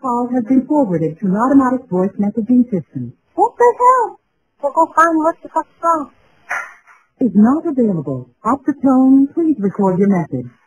call has been forwarded to an automatic voice messaging system. What the hell? We'll go find what the fuck's wrong. Is not available. At the tone, please record your message.